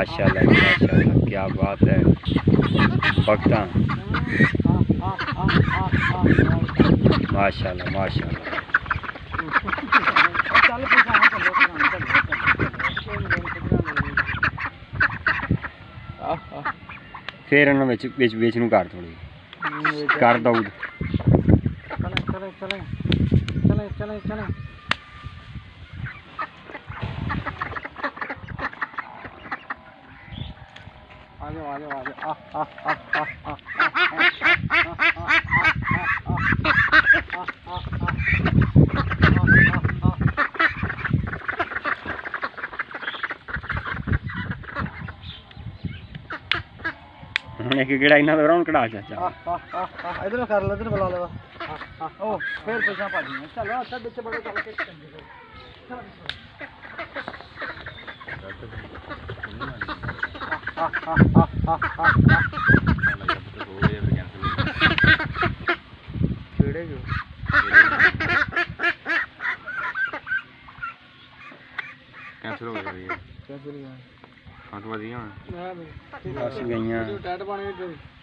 माशाल्लाह जी माशाल्लाह, क्या बात है भक्ता, माशाल्लाह माशाल्लाह। फिर इन्होंने बेच नूं कर थोड़ी कर दाऊद चले चले चले चले चले आ जाओ आ जाओ आ जाओ ਹੁਣ ਇੱਕ ਗੇੜਾ ਇਹਨਾਂ ਦਾ ਰੌਣ ਕਢਾ ਚਾਚਾ। इधर कर लो, इधर बुला लो। ओ फिर पैसा पा दी चलो सब बच्चे बड़े चल के कैंसिल हो गया ये, कैंसिल हो गया। हाँ तो बढ़िया मैं बस गईयां। टाइट पानी